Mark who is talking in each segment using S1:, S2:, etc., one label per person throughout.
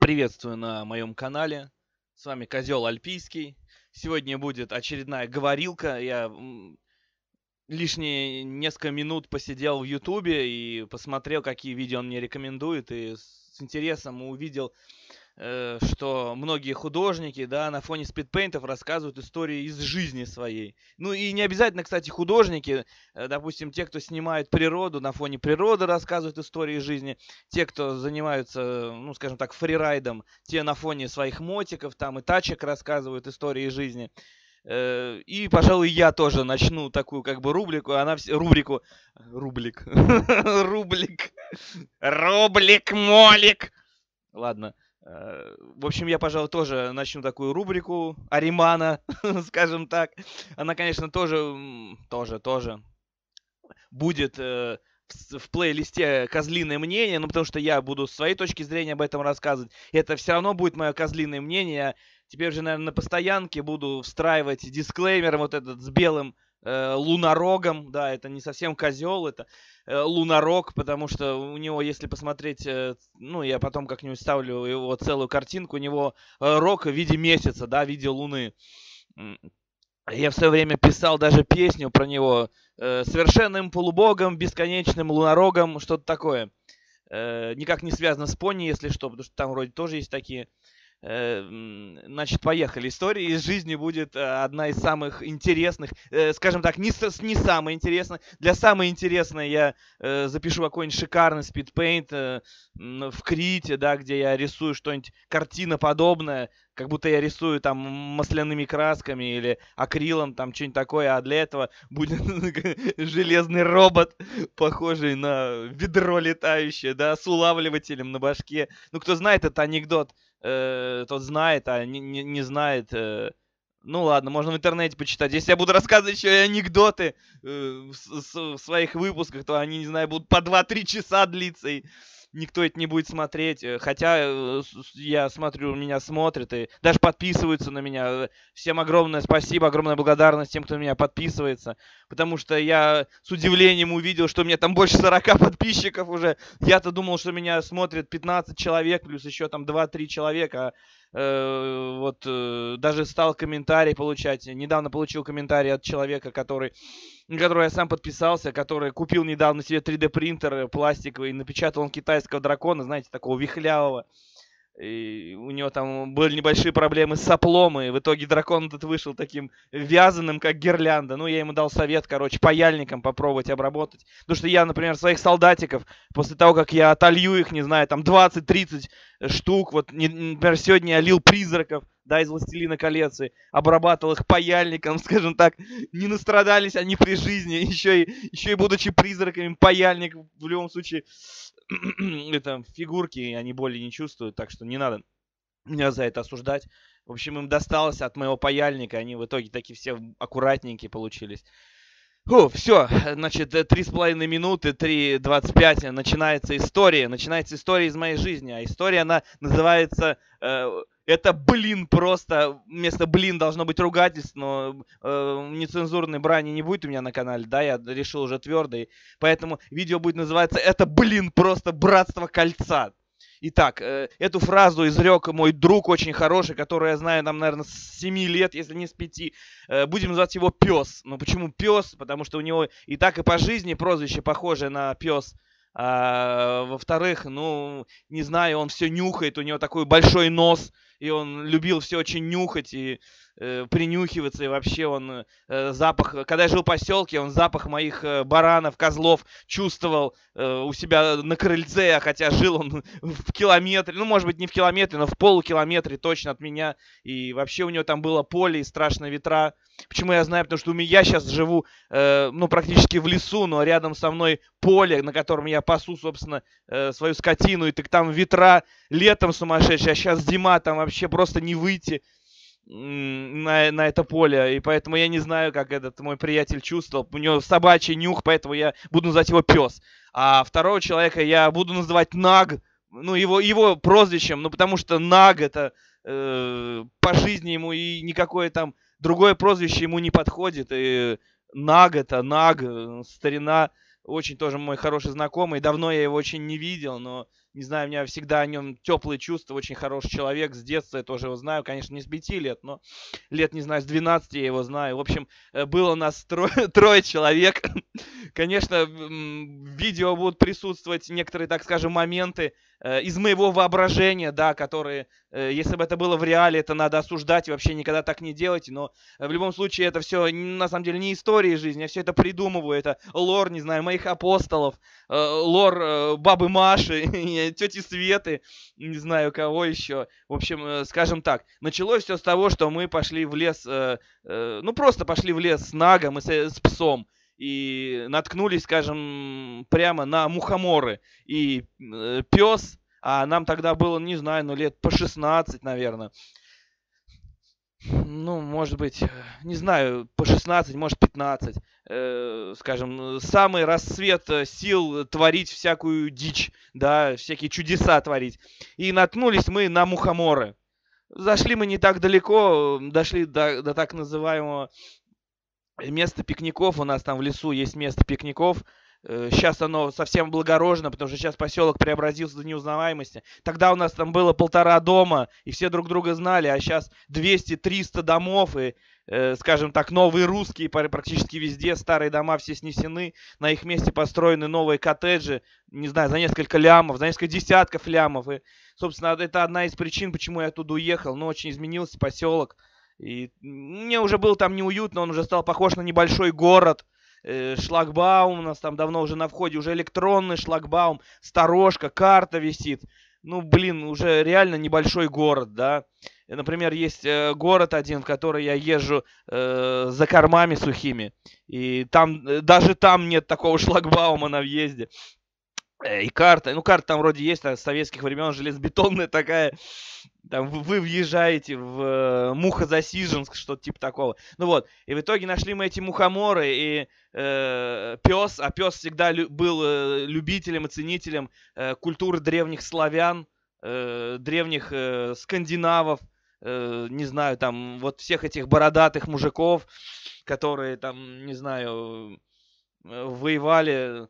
S1: Приветствую на моем канале. С вами Козел Альпийский. Сегодня будет очередная говорилка. Я лишние несколько минут посидел в Ютубе и посмотрел, какие видео он мне рекомендует. И с интересом увидел, что многие художники, да, на фоне спидпейнтов рассказывают истории из жизни своей. Ну и не обязательно, кстати, художники, допустим, те, кто снимает природу, на фоне природы рассказывают истории из жизни, те, кто занимаются, ну, скажем так, фрирайдом, те на фоне своих мотиков там и тачек рассказывают истории из жизни. И, пожалуй, я тоже начну такую как бы рубрику, рублик, рублик, молик. Ладно. В общем, я, пожалуй, тоже начну такую рубрику Аримана, скажем так. Она, конечно, тоже будет в плейлисте «Козлиное мнение», ну, потому что я буду с своей точки зрения об этом рассказывать. И это все равно будет мое козлиное мнение. Я теперь уже, наверное, на постоянке буду встраивать дисклеймер вот этот с белым лунорогом. Да, это не совсем козел, это лунорог, потому что у него, если посмотреть, ну, я потом как-нибудь ставлю его целую картинку, у него рог в виде месяца, да, в виде луны. Я в свое время писал даже песню про него. Совершенным полубогом, бесконечным лунорогом, что-то такое. Никак не связано с пони, если что, потому что там вроде тоже есть такие. Значит, поехали. История из жизни будет одна из самых интересных, скажем так, не самая интересная. Для самой интересной я запишу какой-нибудь шикарный спидпейнт в Крите, да, где я рисую что-нибудь картиноподобное, как будто я рисую там масляными красками или акрилом, там что-нибудь такое, а для этого будет железный робот, похожий на ведро летающее, да, с улавливателем на башке. Ну, кто знает, это анекдот, тот знает, а не знает. Ну ладно, можно в интернете почитать. Если я буду рассказывать еще и анекдоты в своих выпусках, то они, не знаю, будут по 2-3 часа длиться, и никто это не будет смотреть. Хотя я смотрю, меня смотрят и даже подписываются на меня. Всем огромное спасибо, огромная благодарность тем, кто на меня подписывается. Потому что я с удивлением увидел, что у меня там больше 40 подписчиков уже. Я-то думал, что меня смотрят 15 человек, плюс еще там 2-3 человека. Даже стал комментарий получать. Недавно получил комментарий от человека, на который я сам подписался, который купил недавно себе 3D принтер пластиковый, и напечатал он китайского дракона, знаете, такого вихлявого. И у него там были небольшие проблемы с соплом, и в итоге дракон этот вышел таким вязаным, как гирлянда. Ну, я ему дал совет, короче, паяльником попробовать обработать. Потому что я, например, своих солдатиков, после того, как я отолью их, не знаю, там 20-30 штук, вот, например, сегодня я лил призраков, да, из «Властелина колец», и обрабатывал их паяльником, скажем так, не настрадались они при жизни, еще и будучи призраками, паяльник в любом случае, это фигурки, они боли не чувствуют, так что не надо меня за это осуждать. В общем, им досталось от моего паяльника, они в итоге такие все аккуратненькие получились. Все, значит, 3,5 минуты, 3:25, начинается история из моей жизни, а история, она называется, это, просто, вместо блин должно быть ругательство, но нецензурной брани не будет у меня на канале, да, я решил уже твердо, и поэтому видео будет называться «Это, просто братство кольца». Итак, эту фразу изрек мой друг очень хороший, который я знаю, там, наверное, с 7 лет, если не с 5. Будем называть его Пес. Ну, почему Пес? Потому что у него и так и по жизни прозвище похожее на Пес. А, во-вторых, ну, не знаю, он все нюхает, у него такой большой нос, и он любил все очень нюхать и принюхиваться, и вообще он запах, когда я жил в поселке, он запах моих баранов, козлов чувствовал у себя на крыльце, хотя жил он в километре, ну, может быть, не в километре, но в полукилометре точно от меня, и вообще у него там было поле и страшные ветра. Почему я знаю? Потому что я сейчас живу, ну, практически в лесу, но рядом со мной поле, на котором я пасу, собственно, свою скотину, и так там ветра летом сумасшедшие, а сейчас зима, там вообще просто не выйти на это поле, и поэтому я не знаю, как этот мой приятель чувствовал. У него собачий нюх, поэтому я буду называть его Пес. А второго человека я буду называть Наг, ну, его прозвищем, ну, потому что Наг это по жизни ему и никакое там другое прозвище ему не подходит. И Наг это Наг, старина, очень тоже мой хороший знакомый. Давно я его очень не видел, но Не знаю, у меня всегда о нем теплые чувства, очень хороший человек, с детства я тоже его знаю, конечно, не с 5 лет, но лет, не знаю, с 12 я его знаю. В общем, было у нас трое человек. Конечно, в видео будут присутствовать некоторые, так скажем, моменты из моего воображения, да, которые, если бы это было в реале, это надо осуждать и вообще никогда так не делать. Но в любом случае это все на самом деле не истории жизни, я все это придумываю. Это лор, не знаю, моих апостолов, лор бабы Маши, тети Светы, не знаю кого еще. В общем, скажем так, началось все с того, что мы пошли в лес, ну просто пошли в лес с Нагом и с псом. И наткнулись, скажем, прямо на мухоморы. И пес, а нам тогда было, не знаю, ну лет по 16, наверное. Ну, может быть, не знаю, по 16, может 15. Скажем, самый расцвет сил творить всякую дичь, да, всякие чудеса творить. И наткнулись мы на мухоморы. Зашли мы не так далеко, дошли до так называемого места пикников. У нас там в лесу есть место пикников. Сейчас оно совсем облагорожено, потому что сейчас поселок преобразился до неузнаваемости. Тогда у нас там было 1,5 дома, и все друг друга знали, а сейчас 200-300 домов, и, скажем так, новые русские практически везде, старые дома все снесены, на их месте построены новые коттеджи, не знаю, за несколько лямов, за несколько десятков лямов. И, собственно, это одна из причин, почему я оттуда уехал, но очень изменился поселок. И мне уже было там неуютно, он уже стал похож на небольшой город. Шлагбаум у нас там давно уже на входе, уже электронный шлагбаум, сторожка, карта висит. Ну, блин, уже реально небольшой город, да. Например, есть город один, в который я езжу за кормами сухими. И там, даже там нет такого шлагбаума на въезде. И карта, ну карта там вроде есть, с советских времен, железобетонная такая. Там вы въезжаете в Мухозасиженск, что-то типа такого. Ну вот, и в итоге нашли мы эти мухоморы, и пес, а пес всегда был любителем и ценителем культуры древних славян, древних скандинавов, не знаю, там вот всех этих бородатых мужиков, которые там, не знаю, воевали,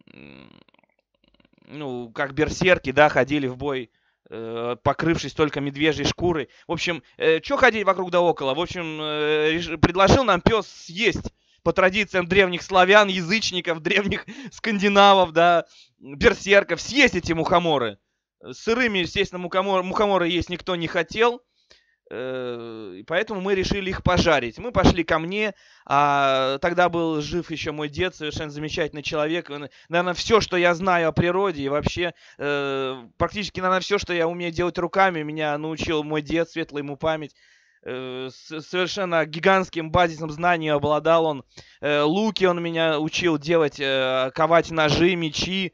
S1: ну, как берсерки, да, ходили в бой, покрывшись только медвежьей шкурой. В общем, что ходить вокруг да около? В общем, предложил нам пес съесть по традициям древних славян, язычников, древних скандинавов, да, берсерков, съесть эти мухоморы. Сырыми, естественно, мухоморы есть никто не хотел. И поэтому мы решили их пожарить. Мы пошли ко мне, а тогда был жив еще мой дед, совершенно замечательный человек. Наверное, все, что я знаю о природе и вообще, практически, наверное, все, что я умею делать руками, меня научил мой дед, светлая ему память. Совершенно гигантским базисом знаний обладал он. Луки он меня учил делать, ковать ножи, мечи.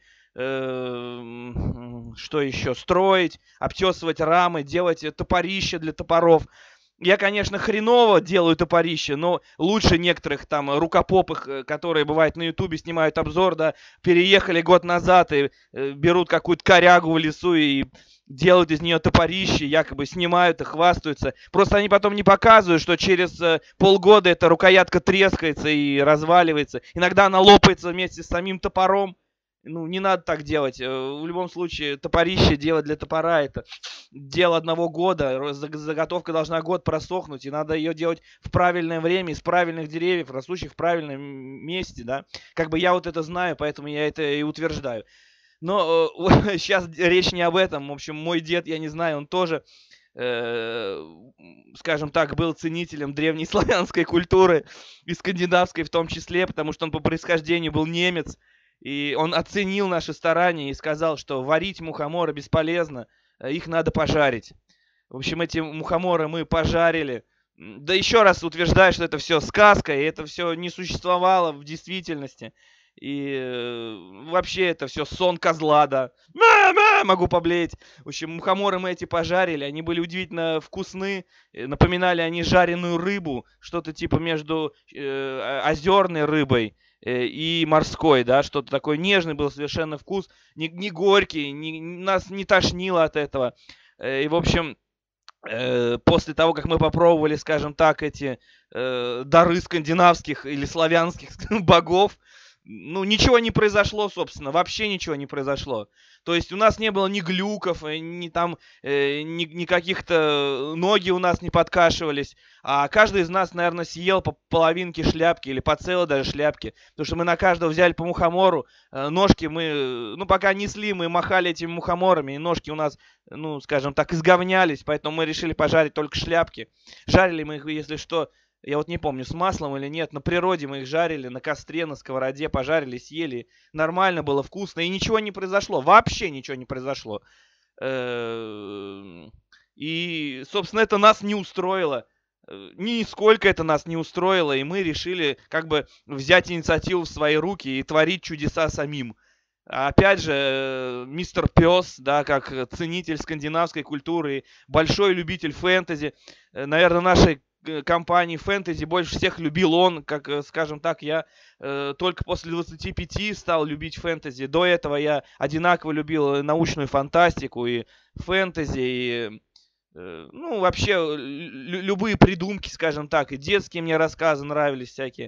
S1: Что еще? Строить, обтесывать рамы, делать топорища для топоров. Я, конечно, хреново делаю топорища, но лучше некоторых там рукопопых, которые, бывает, на ютубе снимают обзор, да, переехали год назад и берут какую-то корягу в лесу и делают из нее топорище, якобы снимают и хвастаются. Просто они потом не показывают, что через полгода эта рукоятка трескается и разваливается. Иногда она лопается вместе с самим топором. Ну, не надо так делать. В любом случае, топорище делать для топора — это дело 1 года. Заготовка должна год просохнуть, и надо ее делать в правильное время, из правильных деревьев, растущих в правильном месте, да. Как бы я вот это знаю, поэтому я это и утверждаю. Но сейчас речь не об этом. В общем, мой дед, я не знаю, он тоже, скажем так, был ценителем древней славянской культуры и скандинавской в том числе, потому что он по происхождению был немец. И он оценил наши старания и сказал, что варить мухоморы бесполезно, их надо пожарить. В общем, эти мухоморы мы пожарили. Да еще раз утверждаю, что это все сказка, и это все не существовало в действительности. И вообще это все сон козла, да. Могу поблеять. В общем, мухоморы мы эти пожарили, они были удивительно вкусны. Напоминали они жареную рыбу, что-то типа между озерной рыбой и морской, да, что-то такое. Нежный был совершенно вкус, не горький, нас не тошнило от этого. И, в общем, после того, как мы попробовали, скажем так, эти дары скандинавских или славянских богов, ну, ничего не произошло, собственно, вообще ничего не произошло. То есть у нас не было ни глюков, ни там, ни каких-то ноги у нас не подкашивались, а каждый из нас, наверное, съел по половинке шляпки или по целой даже шляпке, потому что мы на каждого взяли по мухомору, ножки мы, ну, пока несли, мы махали этими мухоморами, и ножки у нас, ну, скажем так, изговнялись, поэтому мы решили пожарить только шляпки. Жарили мы их, если что, я вот не помню, с маслом или нет. На природе мы их жарили, на костре, на сковороде, пожарили, съели. Нормально было, вкусно. И ничего не произошло. Вообще ничего не произошло. И, собственно, это нас не устроило. Нисколько это нас не устроило. И мы решили как бы взять инициативу в свои руки и творить чудеса самим. Опять же, мистер Пес, да, как ценитель скандинавской культуры, большой любитель фэнтези, наверное, нашей компании фэнтези больше всех любил он, как, скажем так, я только после 25 стал любить фэнтези. До этого я одинаково любил научную фантастику и фэнтези, и, ну, вообще, любые придумки, скажем так, и детские мне рассказы нравились всякие.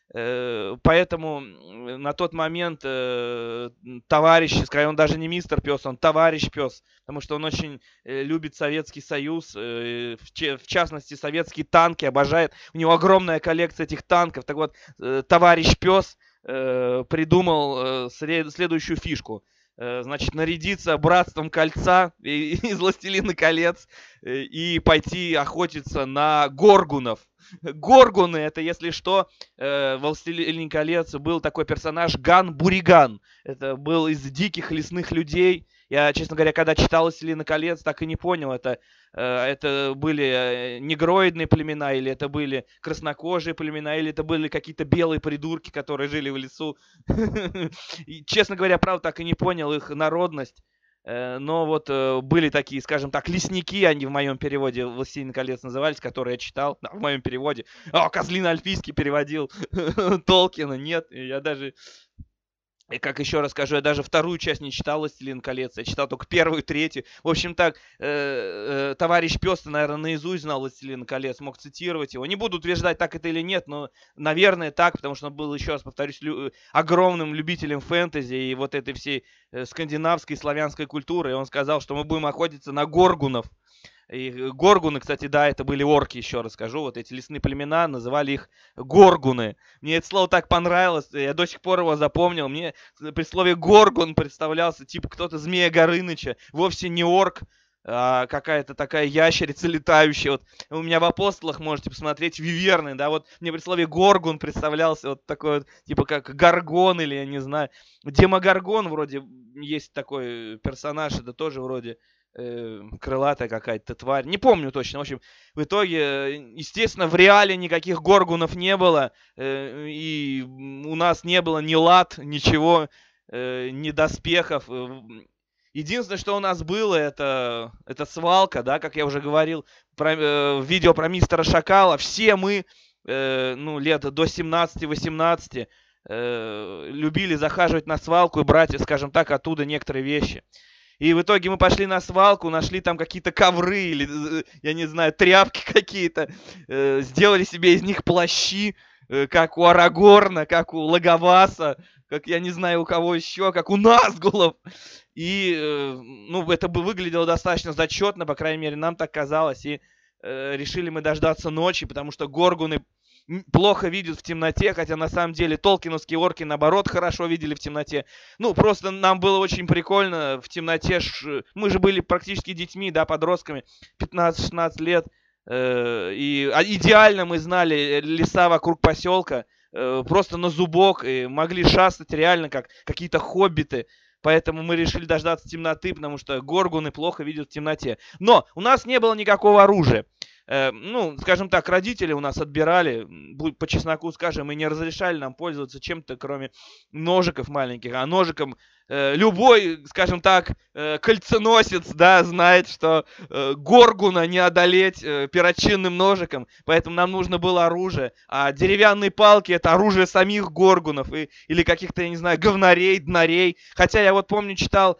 S1: Поэтому на тот момент товарищ, скорее он даже не мистер Пес, он товарищ Пес, потому что он очень любит Советский Союз, в частности советские танки, обожает. У него огромная коллекция этих танков. Так вот, товарищ Пес придумал следующую фишку. Значит, нарядиться братством кольца из «Властелина колец» и пойти охотиться на горгунов. Горгуны — это, если что, в «Властелине колец» был такой персонаж Ган Буриган. Это был из диких лесных людей. Я, честно говоря, когда читал «Властелина колец», так и не понял, это были негроидные племена, или это были краснокожие племена, или это были какие-то белые придурки, которые жили в лесу. И, честно говоря, правда, так и не понял их народность. Но вот были такие, скажем так, лесники, они в моем переводе «Властелин колец» назывались, которые я читал, да, в моем переводе. Козлин Альфийский переводил Толкина, нет, я даже... И как еще раз скажу, я даже вторую часть не читал «Властелин колец», я читал только первую, третью. В общем так, товарищ Пёс, наверное, наизусть знал «Властелин колец», мог цитировать его. Не буду утверждать, так это или нет, но, наверное, так, потому что он был, еще раз повторюсь, огромным любителем фэнтези и вот этой всей скандинавской, славянской культуры. И он сказал, что мы будем охотиться на горгунов. И горгуны, кстати, да, это были орки, еще раз скажу. Вот эти лесные племена, называли их горгуны. Мне это слово так понравилось, я до сих пор его запомнил. Мне при слове горгун представлялся, типа, кто-то Змея Горыныча. Вовсе не орк, а какая-то такая ящерица летающая. Вот у меня в «Апостолах» можете посмотреть виверны, да, вот мне при слове горгун представлялся вот такой вот, типа, как горгон или, я не знаю, демогоргон вроде есть такой персонаж, это тоже вроде крылатая какая-то тварь. Не помню точно. В общем, в итоге, естественно, в реале никаких горгунов не было. И у нас не было ни лад, ничего, ни доспехов. Единственное, что у нас было, это свалка, да, как я уже говорил, в видео про мистера Шакала. Все мы, ну, лет до 17-18, любили захаживать на свалку и брать, скажем так, оттуда некоторые вещи. И в итоге мы пошли на свалку, нашли там какие-то ковры или, я не знаю, тряпки какие-то, сделали себе из них плащи, как у Арагорна, как у Лаговаса, как я не знаю у кого еще, как у Назгулов. И, ну, это бы выглядело достаточно зачетно, по крайней мере, нам так казалось. И решили мы дождаться ночи, потому что горгуны плохо видят в темноте, хотя на самом деле толкиновские орки, наоборот, хорошо видели в темноте. Ну, просто нам было очень прикольно в темноте. Мы же были практически детьми, да, подростками, 15-16 лет. И идеально мы знали леса вокруг поселка, просто на зубок, и могли шастать реально как какие-то хоббиты. Поэтому мы решили дождаться темноты, потому что горгуны плохо видят в темноте. Но у нас не было никакого оружия. Ну, скажем так, родители у нас отбирали, по чесноку скажем, и не разрешали нам пользоваться чем-то, кроме ножиков маленьких. А ножиком любой, скажем так, кольценосец, да, знает, что горгуна не одолеть перочинным ножиком, поэтому нам нужно было оружие. А деревянные палки — это оружие самих горгунов или каких-то, я не знаю, говнарей, днарей. Хотя я вот помню, читал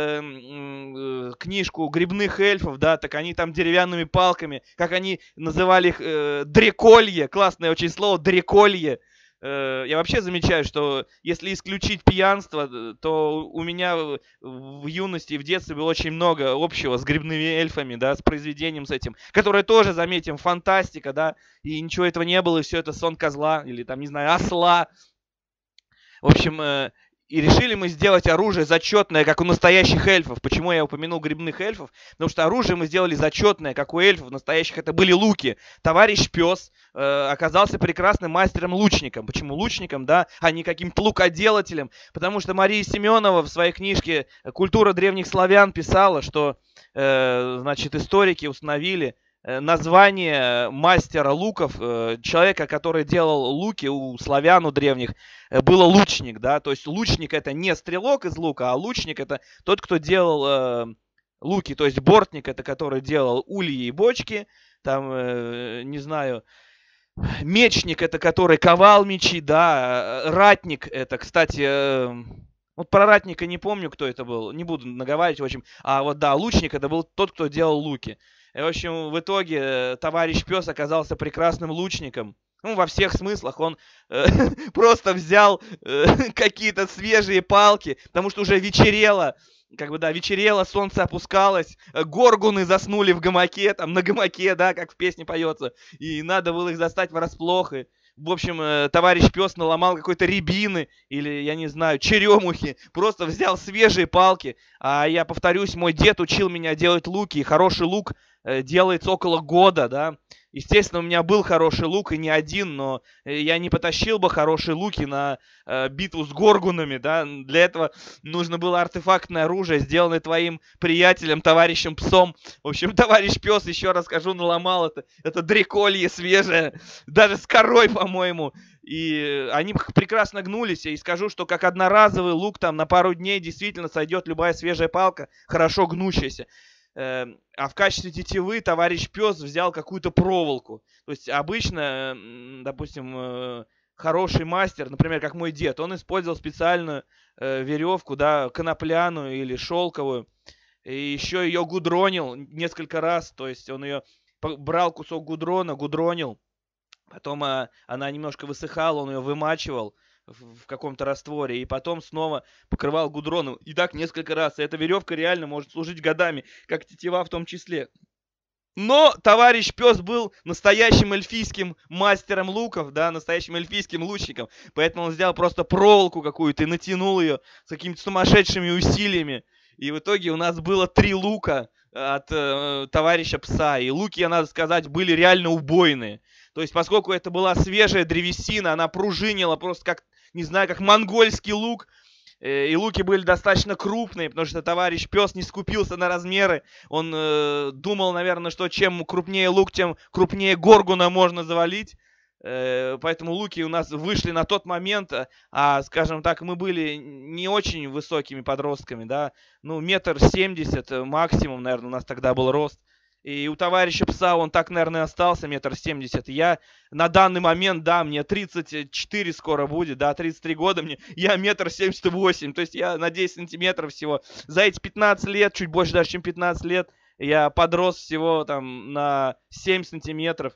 S1: книжку грибных эльфов, да, так они там деревянными палками, как они называли их, дреколье, классное очень слово, дреколье, Я вообще замечаю, что если исключить пьянство, то у меня в юности и в детстве было очень много общего с грибными эльфами, да, с произведением с этим, которое тоже, заметим, фантастика, да, и ничего этого не было, и все это сон козла или там, не знаю, осла. В общем, и решили мы сделать оружие зачетное, как у настоящих эльфов. Почему я упомянул грибных эльфов? Потому что оружие мы сделали зачетное, как у эльфов настоящих. Это были луки. Товарищ пес оказался прекрасным мастером-лучником. Почему лучником, да, а не каким-то лукоделателем? Потому что Мария Семенова в своей книжке «Культура древних славян» писала, что, значит, историки установили название мастера луков, человека, который делал луки у славян, у древних, было лучник, да, то есть лучник это не стрелок из лука, а лучник это тот, кто делал луки, то есть бортник это который делал ульи и бочки, там, не знаю, мечник это который ковал мечи, да, ратник это, кстати, вот про ратника не помню, кто это был, не буду наговаривать, в общем, а вот да, лучник это был тот, кто делал луки. И, в общем, в итоге товарищ пес оказался прекрасным лучником. Ну, во всех смыслах. Он просто взял какие-то свежие палки, потому что уже вечерело. Как бы, да, вечерело, солнце опускалось, горгуны заснули в гамаке, там, на гамаке, да, как в песне поется. И надо было их застать врасплох. И, в общем, товарищ пес наломал какой-то рябины или, я не знаю, черемухи. Просто взял свежие палки. А я повторюсь, мой дед учил меня делать луки. И хороший лук делается около года, да. Естественно, у меня был хороший лук, и не один, но я не потащил бы хорошие луки на битву с горгунами, да. Для этого нужно было артефактное оружие, сделанное твоим приятелем, товарищем псом. В общем, товарищ пес, еще раз скажу, наломал это дреколье свежее, даже с корой, по-моему. И они прекрасно гнулись. И скажу, что как одноразовый лук там на пару дней действительно сойдет любая свежая палка, хорошо гнущаяся. А в качестве тетивы товарищ пес взял какую-то проволоку. То есть обычно, допустим, хороший мастер, например, как мой дед, он использовал специальную веревку, да, конопляную или шелковую. И еще ее гудронил несколько раз. То есть он ее брал кусок гудрона, гудронил. Потом она немножко высыхала, он ее вымачивал в каком-то растворе, и потом снова покрывал гудроном. И так несколько раз. И эта веревка реально может служить годами, как тетива в том числе. Но товарищ пес был настоящим эльфийским мастером луков, да, настоящим эльфийским лучником. Поэтому он взял просто проволоку какую-то и натянул ее с какими-то сумасшедшими усилиями. И в итоге у нас было 3 лука от товарища пса. И луки, надо сказать, были реально убойные. То есть, поскольку это была свежая древесина, она пружинила просто как, не знаю, как монгольский лук. И луки были достаточно крупные, потому что товарищ пес не скупился на размеры. Он думал, наверное, что чем крупнее лук, тем крупнее горгуна можно завалить. Поэтому луки у нас вышли на тот момент, скажем так, мы были не очень высокими подростками, да. Ну, 1,70 м максимум, наверное, у нас тогда был рост. И у товарища пса он так, наверное, остался 1,70 м. Я на данный момент, да, мне 34 скоро будет, да, 33 года мне, я 1,78 м. То есть я на 10 сантиметров всего. За эти 15 лет, чуть больше даже, чем 15 лет, я подрос всего там на 7 сантиметров.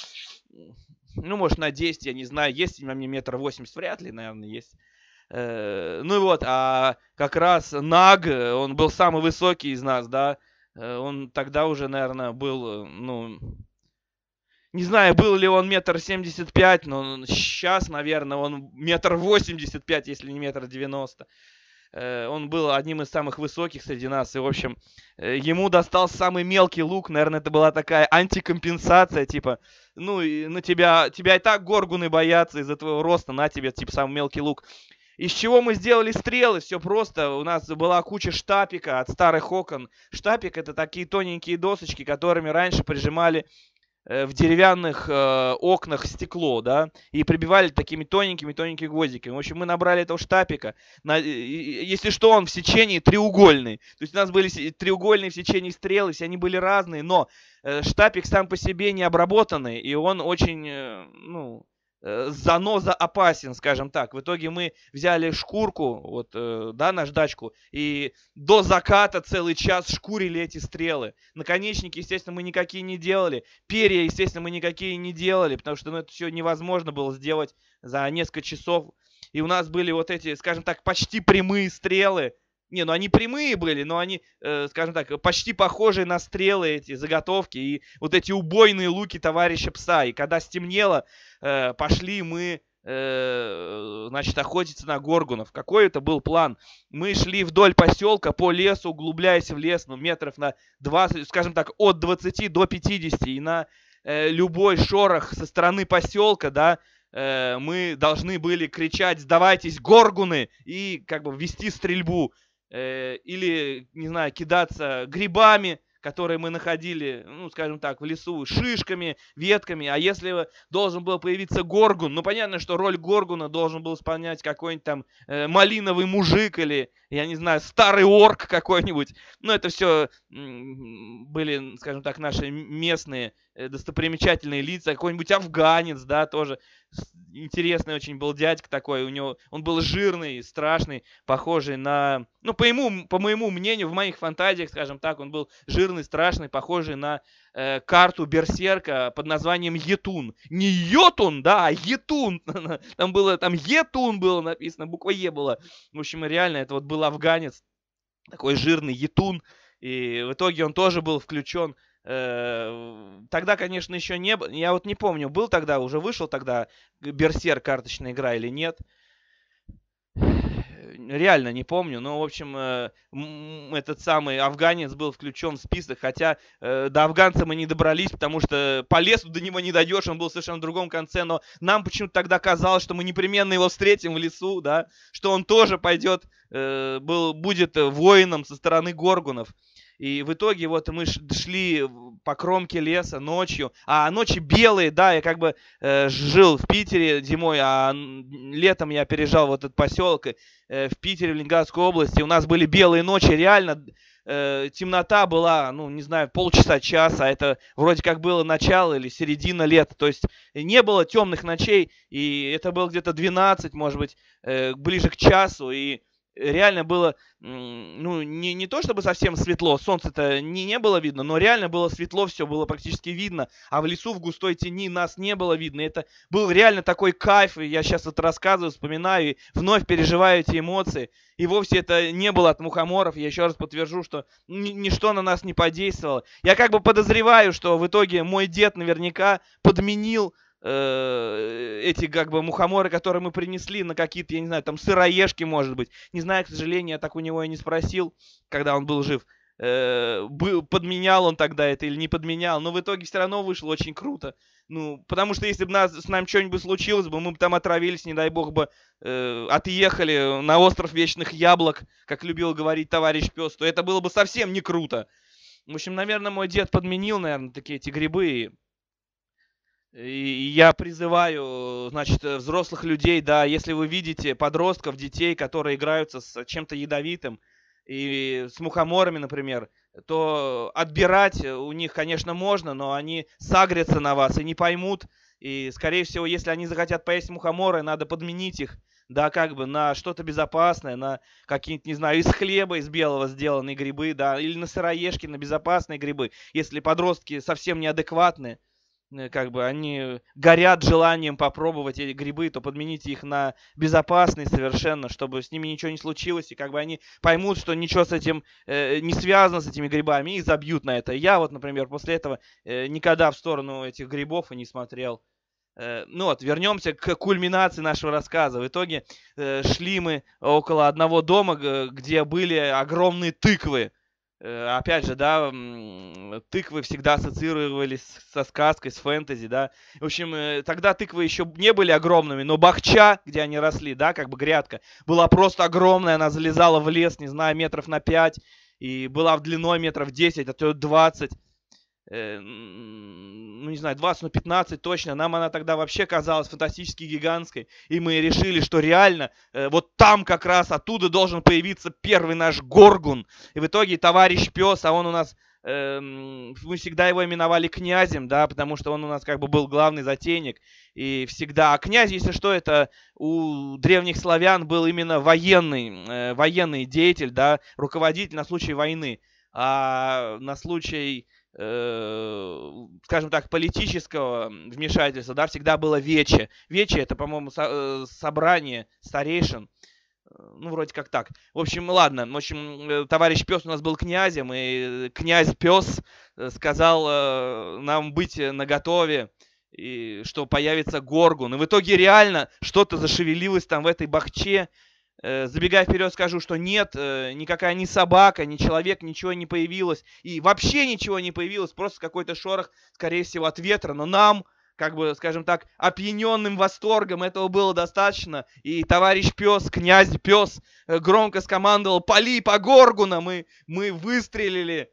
S1: Ну, может, на 10, я не знаю, есть у меня 1,80 м, вряд ли, наверное, есть. Ну и вот, а как раз Наг, он был самый высокий из нас, да. Он тогда уже, наверное, был, ну, не знаю, был ли он 1,75 м, но сейчас, наверное, он 1,85 м, если не 1,90 м. Он был одним из самых высоких среди нас. И, в общем, ему достался самый мелкий лук. Наверное, это была такая антикомпенсация, типа, ну, и на тебя и так горгуны боятся из-за твоего роста, на тебе, типа, самый мелкий лук. Из чего мы сделали стрелы? Все просто. У нас была куча штапика от старых окон. Штапик — это такие тоненькие досочки, которыми раньше прижимали в деревянных окнах стекло, да, и прибивали такими тоненькими гвоздиками. В общем, мы набрали этого штапика. Если что, он в сечении треугольный. То есть у нас были треугольные в сечении стрелы, все они были разные, но штапик сам по себе не обработанный, и он очень, ну, заноза опасен, скажем так. В итоге мы взяли шкурку, вот, да, наждачку, и до заката целый час шкурили эти стрелы. Наконечники, естественно, мы никакие не делали. Перья, естественно, мы никакие не делали, потому что, ну, это все невозможно было сделать за несколько часов. И у нас были вот эти, скажем так, почти прямые стрелы. Не, ну они прямые были, но они, скажем так, почти похожие на стрелы эти заготовки и вот эти убойные луки товарища Пса. И когда стемнело, пошли мы, значит, охотиться на горгунов. Какой это был план? Мы шли вдоль поселка по лесу, углубляясь в лес, ну, метров на 20, скажем так, от 20 до 50. И на любой шорох со стороны поселка, да, мы должны были кричать: «Сдавайтесь, горгуны!» и как бы вести стрельбу. Или, не знаю, кидаться грибами, которые мы находили, ну, скажем так, в лесу, шишками, ветками. А если должен был появиться горгун, ну, понятно, что роль горгуна должен был исполнять какой-нибудь там малиновый мужик или, я не знаю, старый орк какой-нибудь. Ну, это все были, скажем так, наши местные достопримечательные лица. Какой-нибудь афганец, да, тоже интересный очень был дядька такой. У него, он был жирный, страшный, похожий на... Ну, по моему мнению, в моих фантазиях, скажем так, он был жирный, страшный, похожий на карту Берсерка под названием Етун. Не Йотун, да, а Етун. Там Етун было написано, буква Е была. В общем, реально, это вот был афганец, такой жирный Етун. И в итоге он тоже был включен. Тогда, конечно, еще не было. Я вот не помню, был тогда, уже вышел тогда Берсерк карточная игра или нет. Реально не помню, но, в общем, этот самый афганец был включен в список, хотя до афганца мы не добрались, потому что по лесу до него не дойдешь, он был совершенно в другом конце, но нам почему-то тогда казалось, что мы непременно его встретим в лесу, да, что он тоже пойдет, будет воином со стороны горгунов. И в итоге вот мы шли по кромке леса ночью, а ночи белые, да, я как бы жил в Питере зимой, а летом я переезжал в этот поселок в Питере, в Ленинградской области, у нас были белые ночи, реально темнота была, ну, не знаю, полчаса-час, а это вроде как было начало или середина лета, то есть не было темных ночей, и это было где-то 12, может быть, ближе к часу, и реально было, ну, не то чтобы совсем светло, солнце-то не было видно, но реально было светло, все было практически видно, а в лесу в густой тени нас не было видно. Это был реально такой кайф, и я сейчас это рассказываю, вспоминаю и вновь переживаю эти эмоции. И вовсе это не было от мухоморов, я еще раз подтвержу, что ничто на нас не подействовало. Я как бы подозреваю, что в итоге мой дед наверняка подменил эти как бы мухоморы, которые мы принесли на какие-то, я не знаю, там сыроежки, может быть. Не знаю, к сожалению, я так у него и не спросил, когда он был жив. Подменял он тогда это или не подменял, но в итоге все равно вышло очень круто. Ну, потому что если бы с нами что-нибудь случилось бы, мы бы там отравились, не дай бог бы отъехали на остров Вечных Яблок, как любил говорить товарищ Пес, то это было бы совсем не круто. В общем, наверное, мой дед подменил, наверное, такие эти грибы. И я призываю, значит, взрослых людей, да, если вы видите подростков, детей, которые играются с чем-то ядовитым, и с мухоморами, например, то отбирать у них, конечно, можно, но они сагрятся на вас и не поймут. И, скорее всего, если они захотят поесть мухоморы, надо подменить их, да, как бы на что-то безопасное, на какие-нибудь, не знаю, из хлеба, из белого сделанные грибы, да, или на сыроежки, на безопасные грибы, если подростки совсем неадекватные. Как бы они горят желанием попробовать эти грибы, то подмените их на безопасные совершенно, чтобы с ними ничего не случилось, и как бы они поймут, что ничего с этим не связано, с этими грибами, и забьют на это. Я вот, например, после этого никогда в сторону этих грибов и не смотрел. Ну вот, вернемся к кульминации нашего рассказа. В итоге шли мы около одного дома, где были огромные тыквы. Опять же, да, тыквы всегда ассоциировались со сказкой, с фэнтези, да. В общем, тогда тыквы еще не были огромными, но бахча, где они росли, да, как бы грядка, была просто огромная, она залезала в лес, не знаю, метров на 5, и была в длиной метров 10, а то 20. Ну, не знаю, 20, но 15 точно. Нам она тогда вообще казалась фантастически гигантской. И мы решили, что реально вот там как раз оттуда должен появиться первый наш горгун. И в итоге товарищ Пес, а он у нас мы всегда его именовали князем, да, потому что он у нас как бы был главный затейник. И всегда... А князь, если что, это у древних славян был именно военный деятель, да, руководитель на случай войны. А на случай, скажем так, политического вмешательства, да, всегда было вече. Вече это, по-моему, собрание старейшин. Ну, вроде как так. В общем, ладно. В общем, товарищ Пес у нас был князем, и князь Пес сказал нам быть наготове, и что появится Горгун. И в итоге реально что-то зашевелилось там в этой бахче. Забегая вперед, скажу, что нет, никакая ни собака, ни человек, ничего не появилось. И вообще ничего не появилось, просто какой-то шорох, скорее всего, от ветра. Но нам, как бы, скажем так, опьяненным восторгом этого было достаточно. И товарищ Пес, князь Пес, громко скомандовал: «Пали по Горгуна!» Мы выстрелили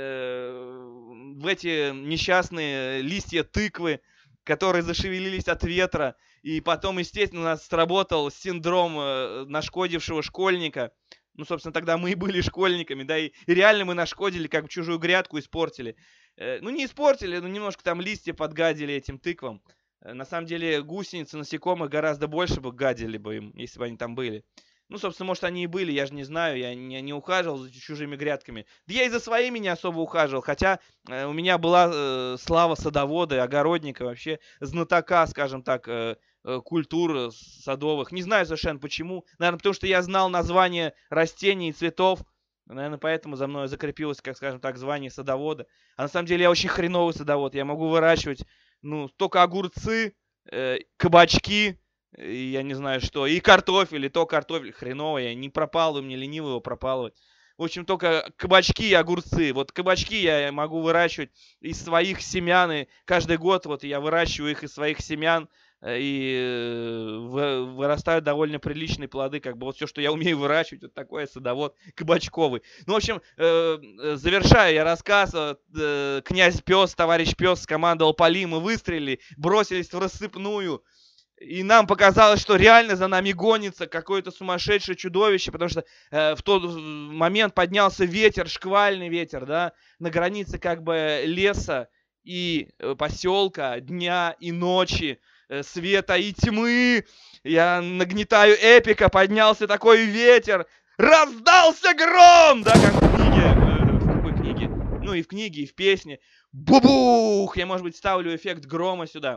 S1: в эти несчастные листья тыквы, которые зашевелились от ветра. И потом, естественно, у нас сработал синдром нашкодившего школьника. Ну, собственно, тогда мы и были школьниками, да, и реально мы нашкодили, как чужую грядку испортили. Ну, не испортили, но немножко там листья подгадили этим тыквам. На самом деле, гусеницы, насекомых гораздо больше бы гадили бы им, если бы они там были. Ну, собственно, может, они и были, я же не знаю, я не ухаживал за чужими грядками. Да я и за своими не особо ухаживал, хотя у меня была слава садовода, огородника, вообще знатока, скажем так, культур садовых. Не знаю совершенно почему. Наверное, потому что я знал название растений и цветов. Наверное, поэтому за мной закрепилось, как скажем так, звание садовода. А на самом деле я очень хреновый садовод. Я могу выращивать, ну, только огурцы, кабачки, и я не знаю что, и картофель, и то картофель хреновый. Я не пропалываю, мне лениво его пропалывать. В общем, только кабачки и огурцы. Вот кабачки я могу выращивать из своих семян, и каждый год вот я выращиваю их из своих семян, и вырастают довольно приличные плоды, как бы вот все, что я умею выращивать, вот такой садовод кабачковый. Ну, в общем, завершаю я рассказ. Князь Пес, товарищ Пес скомандовал: «Пали!» Мы выстрелили, бросились в рассыпную. И нам показалось, что реально за нами гонится какое-то сумасшедшее чудовище, потому что в тот момент поднялся ветер, шквальный ветер, да, на границе как бы леса и поселка, дня и ночи, света и тьмы. Я нагнетаю эпика, поднялся такой ветер, раздался гром, да, как в книге, в какой книге? Ну и в книге, и в песне. Бубух! Я, может быть, ставлю эффект грома сюда.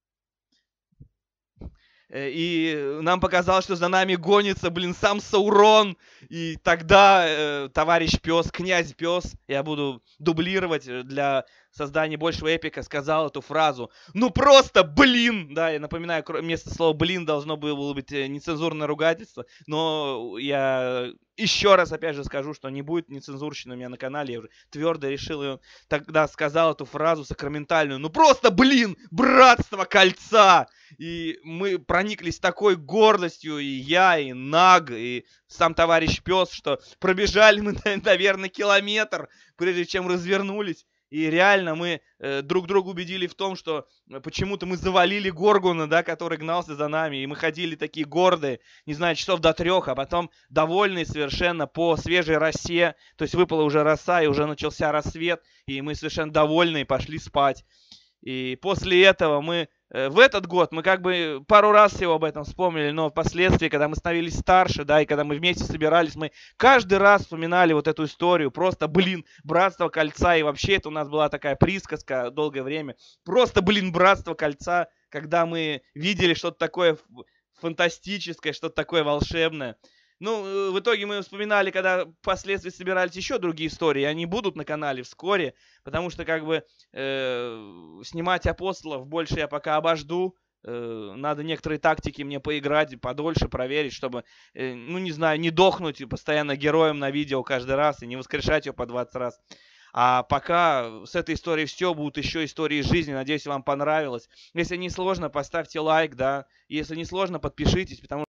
S1: И нам показалось, что за нами гонится, блин, сам Саурон. И тогда товарищ Пес, князь Пес, я буду дублировать для создания большего эпика, сказал эту фразу: «Ну просто блин!» Да, я напоминаю, вместо слова «блин» должно было быть нецензурное ругательство. Но я еще раз опять же скажу, что не будет нецензурщины у меня на канале. Я уже твердо решил, и он тогда сказал эту фразу сакраментальную: «Ну просто блин! Братство кольца!» И мы прониклись такой гордостью, и я, и Наг, и сам товарищ Пес, что пробежали мы, наверное, километр, прежде чем развернулись. И реально мы друг друга убедили в том, что почему-то мы завалили Горгуна, да, который гнался за нами. И мы ходили такие гордые, не знаю, часов до 3, а потом довольные совершенно по свежей росе. То есть выпала уже роса, и уже начался рассвет, и мы совершенно довольные пошли спать. И после этого мы в этот год мы как бы пару раз всего об этом вспомнили, но впоследствии, когда мы становились старше, да, и когда мы вместе собирались, мы каждый раз вспоминали вот эту историю. Просто, блин, братство кольца. И вообще это у нас была такая присказка долгое время. Просто, блин, братство кольца, когда мы видели что-то такое фантастическое, что-то такое волшебное. Ну, в итоге мы вспоминали, когда впоследствии собирались еще другие истории. Они будут на канале вскоре, потому что как бы снимать апостолов больше я пока обожду. Надо некоторые тактики мне поиграть, подольше проверить, чтобы, ну, не знаю, не дохнуть постоянно героем на видео каждый раз и не воскрешать его по 20 раз. А пока с этой историей все, будут еще истории жизни. Надеюсь, вам понравилось. Если не сложно, поставьте лайк, да. Если не сложно, подпишитесь, потому